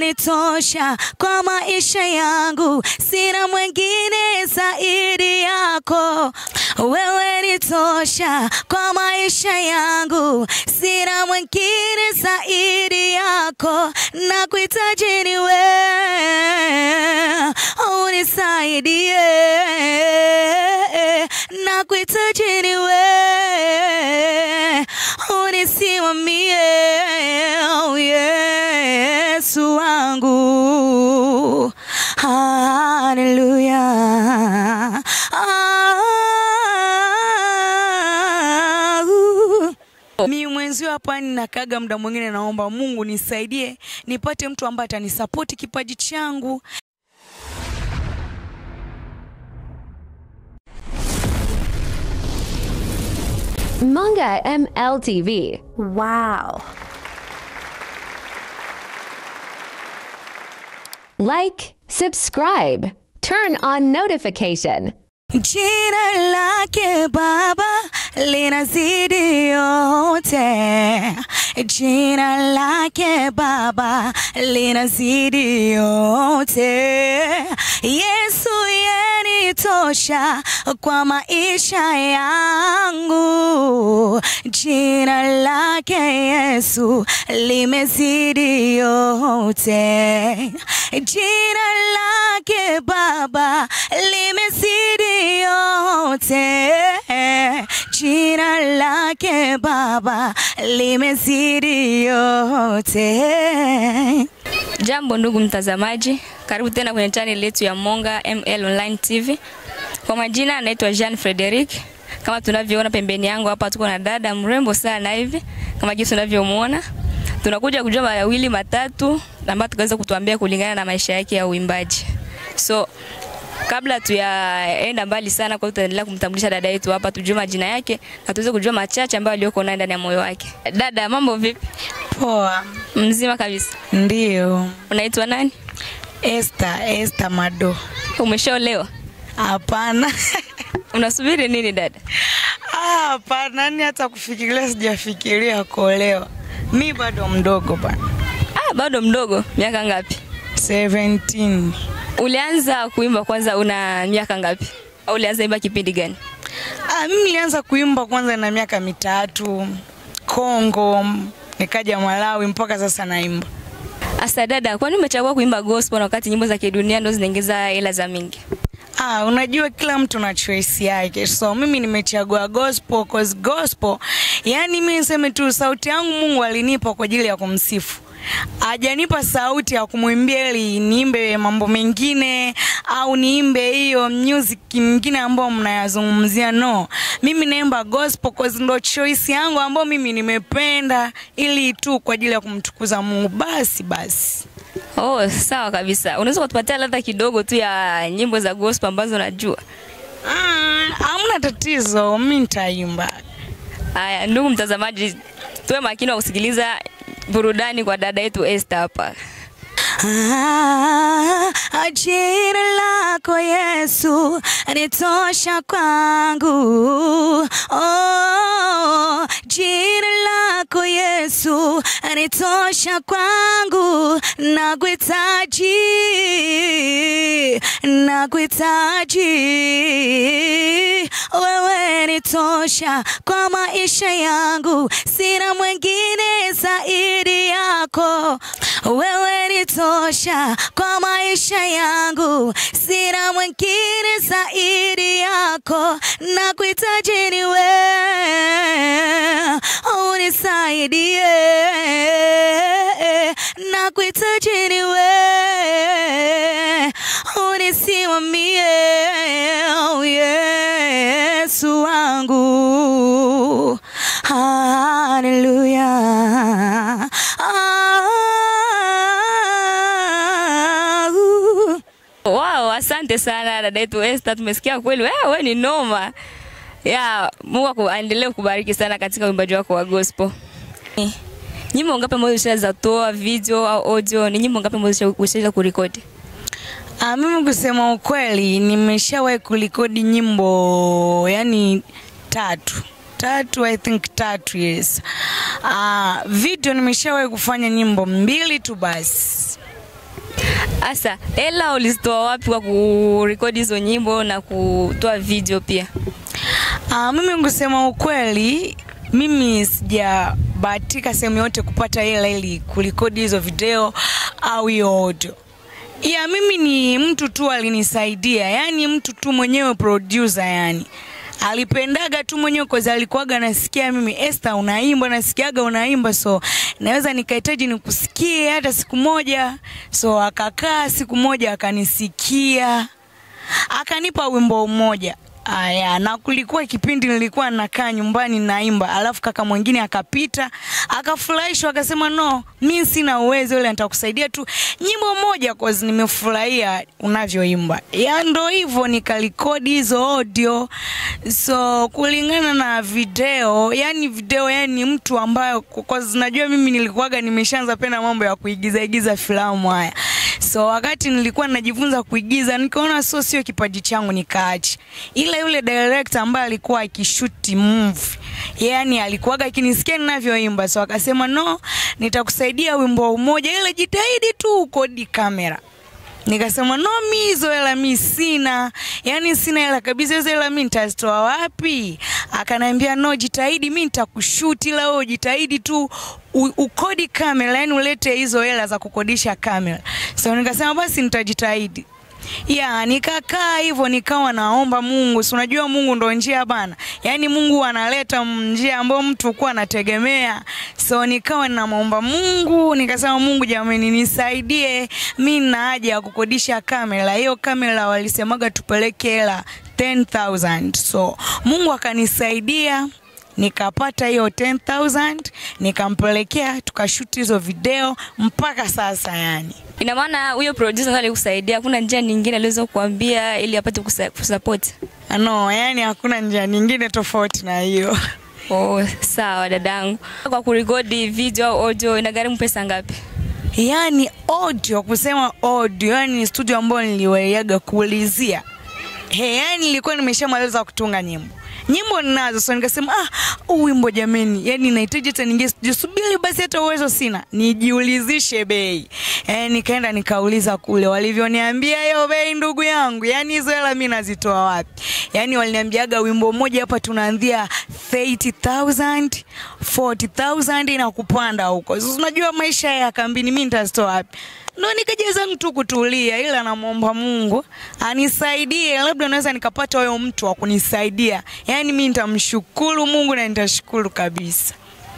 nitosha kwa maisha yangu, sina mwingine zaidi yako. Wewe nitosha kwa maisha yangu, sina mwingine zaidi yako. Nakuhitaji ni wewe, unisaidie. Nakuhitaji ni wewe, unisimamie, Yesu wangu. Hallelujah. Mimi mwenzio hapa ninakaga muda mwingine naomba Mungu nisaidie nipate mtu ambaye atanisupport kipaji changu. Manga MLTV. Wow. Like, subscribe, turn on notification. Jina lake Baba linazidi yote. Jina lake Baba linazidi yote. Yesu yanitosha kwa maisha yangu. Jina lake Yesu limezidi yote. Jina lake Baba limezidi yote. Jina lake Baba limezidi yote. Jambo ndugu mtazamaji, karibu tena kwenye channel yetu ya Monga ML Online TV. Kwa majina naitwa Jean Frederick. Kama tunavyoona pembeni yangu hapa tuko na dada mrembo sana hivi. Kama jinsi tunavyomuona, tunakuja kujua mawili matatu ambayo tukaweza kutuambia kulingana na maisha yake ya uimbaji. So kabla tuyaenda mbali sana, kwa tutaendelea kumtambulisha dada yetu hapa, tujue majina yake na tuweze kujua machache ambayo aliyoko ndani ya moyo wake. Dada, mambo vipi? Poa. Mzima kabisa. Ndio. Unaitwa nani? Esther Mado. Umeshaolewa? Hapana. Unasubiri nini dada? Hapana, ni hata kufikiria sijafikiria kuolewa. Mimi bado mdogo bana. Bado mdogo. Miaka ngapi? 17. Ulianza kuimba kwanza una miaka ngapi? Au ulianza imba kipindi gani? Mimi nilianza kuimba kwanza na miaka 3. Kongo, nikaja Malawi, mpaka sasa naimba. Asa dada, kwa nini umechagua kuimba gospel wakati nyimbo za kidunia ndo zinaingiza hela za mingi? Unajua kila mtu na choice yake. So mimi nimechagua gospel cause gospel, yani mimi niseme tu sauti yangu Mungu alinipa kwa ajili ya kumsifu. Hajanipa sauti ya kumwimbia ili niimbe mambo mengine au niimbe hiyo music nyingine ambayo mnayazungumzia. No, mimi naimba gospel cause ndo choice yangu ambayo mimi nimependa, ili tu kwa ajili ya kumtukuza Mungu. Basi. Oh, sawa kabisa. Unaweza kutupatia ladha kidogo tu ya nyimbo za gospel ambazo unajua? Hamna tatizo, mimi nitaimba. Haya, ndugu mtazamaji, tuwe makini wa kusikiliza burudani kwa dada yetu Esther hapa. Jina lako Yesu nitosha kwangu. Jina lako Yesu nitosha kwangu. Nakuhitaji wewe nitosha kwa maisha yangu, sina mwingine zaidi yako. Wewe nitosha kwa maisha yangu, sina mwingine zaidi yako. Nakuhitaji ni wewe, unisaidie. Nakuhitaji ni wewe, unisimamie, Yesu wangu. Hallelujah. Wow, asante sana dada yetu Esther, tumesikia kweli wewe ni noma. Mungu aendelee kukubariki sana katika uimbaji wako wa gospel. Nyimbo ngapi ambazo unaweza toa video au audio? Ni nyimbo ngapi ambazo unaweza kurekodi? Mimi kusema ukweli nimeshawahi kurekodi nyimbo yani 3, I think 3, yes. Video nimeshawahi kufanya nyimbo 2 tu basi. Asa, hela ulizitoa wapi kwa kurekodi hizo nyimbo na kutoa video pia? Mimi ngusema ukweli, mimi sijabahatika sehemu yote kupata hela ili kurekodi hizo video au hiyo audio. Mimi ni mtu tu alinisaidia, yani mtu tu mwenyewe producer yani. Alipendaga tu mwenyewe kwa alikuwaga nasikia mimi Esther unaimba, nasikiaga unaimba, so naweza nikahitaji nikusikie hata siku moja. So akakaa siku moja akanisikia, akanipa wimbo mmoja. Na kulikuwa kipindi nilikuwa nakaa nyumbani naimba, alafu kaka mwingine akapita, akafurahishwa akasema no, mimi sina uwezo ile, nitakusaidia tu nyimbo moja cause nimefurahia unavyoimba. Ndio hivyo nikarekodi hizo audio. So kulingana na video, yani mtu ambaye cause najua mimi nilikuwaga nimeshaanza penda mambo ya kuigiza filamu haya. So wakati nilikuwa najifunza kuigiza nikaona sio kipaji changu nikaacha. Ila yule director ambaye alikuwa akishoot movie, yani alikuwaga akinisikia ninavyoimba, so akasema no, nitakusaidia wimbo mmoja ila jitahidi tu ukodi kamera. Nikasema no, mimi hizo hela mimi sina. Yani sina hela kabisa, hizo hela mimi nitazitoa wapi? Akaniambia no, jitahidi mimi nitakushoot ila wewe jitahidi tu ukodi kamera, yani ulete hizo hela za kukodisha kamera. So nikasema basi nitajitahidi. Nikakaa hivyo nikawa naomba Mungu. Si unajua Mungu ndo njia bana. Yani Mungu analeta njia ambayo mtu kwa anategemea. So nikawa ninaomba Mungu, nikasema Mungu jamani nisaidie, mimi nina haja ya kukodisha kamera. Hiyo kamera walisemaga tupeleke hela 10,000. So Mungu akanisaidia, nikapata hiyo 10,000, nikampelekea, tukashoot hizo video mpaka sasa yani. Ina maana huyo producer alikusaidia, kuna njia nyingine aliweza kukuambia ili apate kusupport? No, yani hakuna njia nyingine tofauti na hiyo. Sawa dadangu. Kwa kurekodi video au audio inagharimu pesa ngapi? Yani audio, kusema audio, yani studio ambayo niliwayaga kuulizia. Yani nilikuwa nimeshamaliza kutunga nyimbo ninazo, so nikasema wimbo jameni, yani nahitaji hata ningesubiri basi, hata uwezo sina, nijiulizishe bei. Nikaenda nikauliza kule, walivyoniambia hiyo bei ndugu yangu, yani hizo hela mimi nazitoa wapi? Yani waliniambiaga wimbo mmoja hapa tunaanzia 30,000, 40,000 na kupanda huko. So unajua maisha ya kambini mimi nitazitoa wapi? Ndio nikajeza mtu kutulia, ila namuomba Mungu anisaidie, labda naweza nikapata huyo mtu wa kunisaidia. Yani mimi nitamshukuru Mungu na nitashukuru kabisa.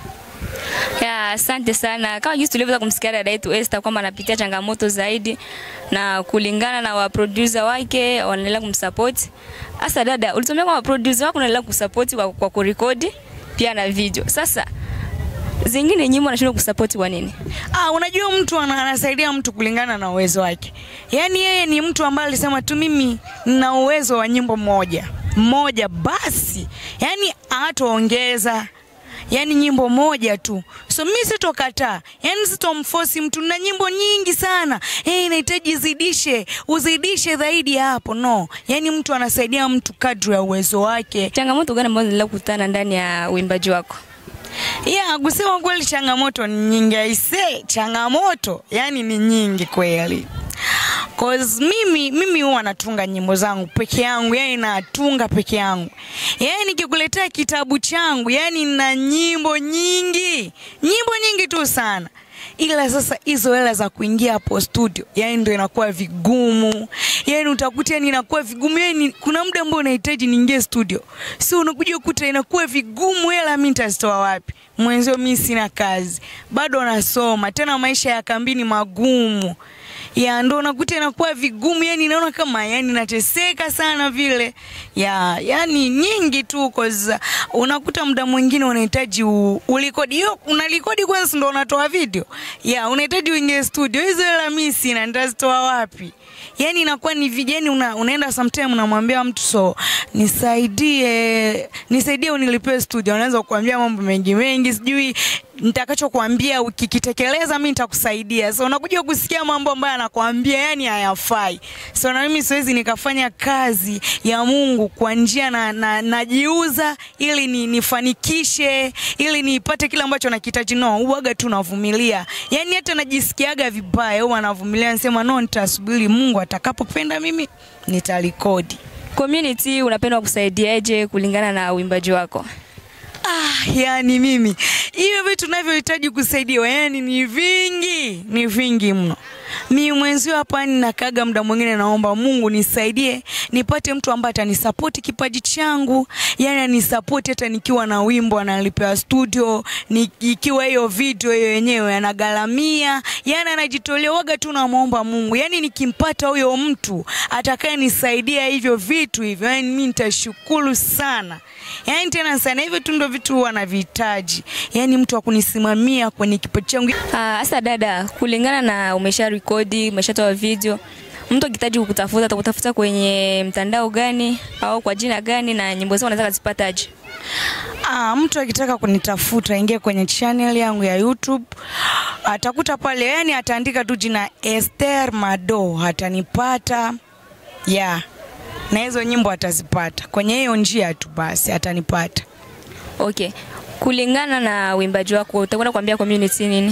Asante sana. Kama jinsi tulivyoweza kumsikia dada yetu Esther kwamba anapitia changamoto zaidi na kulingana na wa producer wake wanaendelea kumsupport. Asa dada, ulitumia kwa producer wako wanaendelea kusupport kwa kurekodi pia na video. Sasa zingine nyimbo anashindwa kusupport kwa nini? Unajua mtu anasaidia mtu kulingana na uwezo wake. Yani yeye ni mtu ambaye alisema tu mimi nina uwezo wa nyimbo moja basi. Yani hataongeza. Yani nyimbo moja tu. So mimi sitokataa. Yani sitomforce mtu na nyimbo nyingi sana. Inahitaji uzidishe zaidi hapo. No. Yani mtu anasaidia mtu kadri ya uwezo wake. Changamoto gani ambazo unakutana ndani ya uimbaji wako? Kusema kweli changamoto ni nyingi. Changamoto yani ni nyingi kweli. Cause mimi huwa natunga nyimbo zangu peke yangu, yani natunga peke yangu. Yani nikikuletea kitabu changu, yani na nyimbo nyingi tu sana. Ila sasa hizo hela za kuingia hapo studio, yani ndio inakuwa vigumu. Yani utakuta yani inakuwa vigumu, yani kuna muda ambao unahitaji niingie studio. So unakuja kukuta inakuwa vigumu, hela mimi nitazitoa wapi? Mwenzio mimi sina kazi, bado nasoma, tena maisha ya kambini magumu. Ndio unakuta inakuwa vigumu, yani naona kama yani nateseka sana vile. Yani nyingi tu cause unakuta muda mwingine unahitaji ulikodi. Hiyo unalikodi kwanza ndio unatoa video. Unahitaji uingie studio. Hizo hela mimi sina, nitazitoa wapi? Yani inakuwa ni vijeni unaenda sometime unamwambia mtu so nisaidie unilipie studio. Unaanza kukuambia mambo mengi sijui nitakachokuambia ukikitekeleza mimi nitakusaidia. So unakuja kusikia mambo ambayo anakuambia yani hayafai. So na mimi siwezi nikafanya kazi ya Mungu kwa njia najiuza ili nifanikishe, ili nipate kile ambacho nakihitaji. No, huaga tu navumilia. Yani hata najisikiaga vibaya huwa navumilia, nasema no, nitasubiri Mungu atakapopenda mimi nitarekodi. Community unapenda kusaidiaje kulingana na uimbaji wako? Yani mimi hiyo vitu ninavyohitaji kusaidiwa yani ni vingi mno. Mimi mwenzio hapa ninakaga muda mwingine naomba Mungu nisaidie nipate mtu ambaye atanisupport kipaji changu, yani anisupport hata nikiwa na wimbo analipa studio, ikiwa hiyo video hiyo yenyewe anagalamia, yani anajitolea. Waga tu naomba Mungu, yani nikimpata huyo mtu atakayenisaidia hivyo vitu hivyo, yani mimi nitashukuru sana. Yani tena sana hivyo tu ndio vitu wanavihitaji. Yani mtu wa kunisimamia kwenye kipaji changu. Asa dada, kulingana na umesha rekodi, umeshatoa video, mtu akihitaji kukutafuta atakutafuta kwenye mtandao gani au kwa jina gani na nyimbo zako unataka zipataje? Mtu akitaka kunitafuta ingia kwenye channel yangu ya YouTube. Atakuta pale, yani ataandika tu jina ESTHER MADO atanipata. Na hizo nyimbo atazipata. Kwenye hiyo njia tu basi atanipata. Okay. Kulingana na uimbaji wako utakwenda kuambia community nini?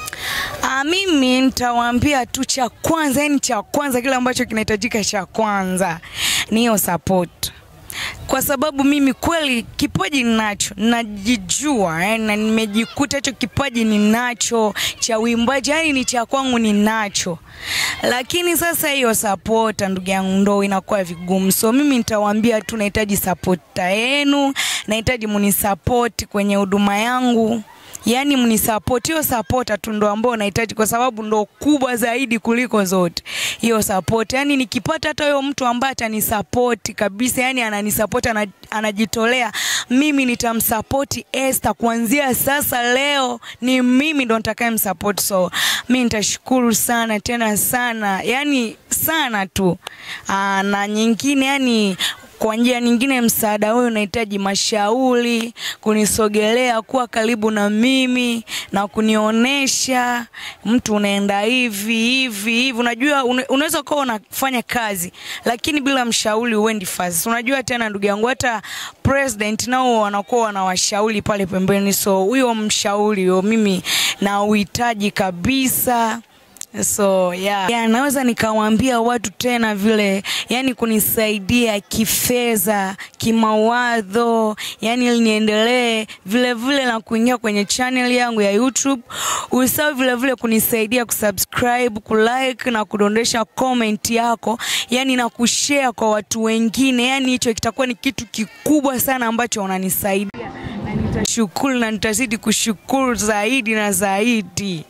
Mimi nitawaambia tu cha kwanza, yani cha kwanza kile ambacho kinahitajika cha kwanza ni hiyo support. Kwa sababu mimi kweli kipaji ninacho, najijua na nimejikuta hicho kipaji ninacho cha uimbaji, yani ni cha kwangu ninacho. Lakini sasa hiyo support ndugu yangu ndo inakuwa vigumu. So mimi nitawaambia tu nahitaji support yenu, nahitaji mnisupport kwenye huduma yangu. Yani mnisupport, hiyo support tu ndo ambao nahitaji kwa sababu ndo kubwa zaidi kuliko zote. Hiyo support, yani nikipata hata huyo mtu ambaye atanisupport kabisa, yani ananisupport anajitolea, mimi nitamsupport Esther kuanzia sasa. Leo ni mimi ndo nitakayemsupport. So mimi nitashukuru sana tena sana, yani sana tu. Na nyingine yani kwa njia nyingine msaada huo unahitaji mashauri, kunisogelea, kuwa karibu na mimi na kunionesha mtu unaenda hivi. Unajua unaweza kuwa unafanya kazi lakini bila mshauri uendi fast. Unajua tena ndugu yangu hata president nao wanakuwa wanawashauri pale pembeni. So huyo mshauri huyo mimi na uhitaji kabisa. So naweza nikawaambia watu tena vile, yani kunisaidia kifedha, kimawazo, yani ili niendelee vile na kuingia kwenye channel yangu ya YouTube. Usahau vile kunisaidia kusubscribe, kulike na kudondesha comment yako, yani na kushare kwa watu wengine. Yani hicho kitakuwa ni kitu kikubwa sana ambacho unanisaidia. Na nitashukuru na nitazidi kushukuru zaidi na zaidi.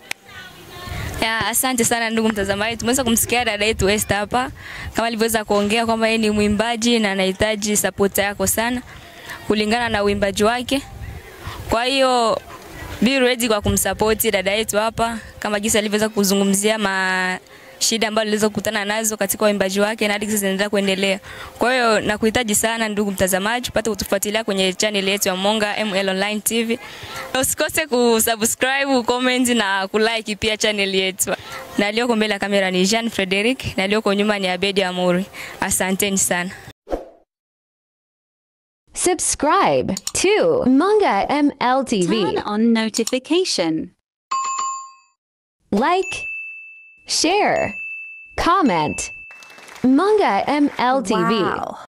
Asante sana ndugu mtazamaji. Tumeweza kumsikia dada yetu Esther hapa kama alivyoweza kuongea kwamba yeye ni mwimbaji na anahitaji support yako sana kulingana na uimbaji wake. Kwa hiyo be ready kwa kumsupport dada yetu hapa kama jinsi alivyoweza kuzungumzia shida ambazo aliweza kukutana nazo katika uimbaji wake na hadi sasa zinaendelea kuendelea. Kwa hiyo nakuhitaji sana ndugu mtazamaji upate kutufuatilia kwenye channel yetu ya Monga ML Online TV. Usikose kusubscribe, comment na kulike pia channel yetu. Na aliyoko mbele ya kamera ni Jean Frederick na aliyoko nyuma ni Abedi Amuri. Asanteni sana. Subscribe to Monga ML TV. Turn on notification. Like, share, comment. Monga ML TV. Wow.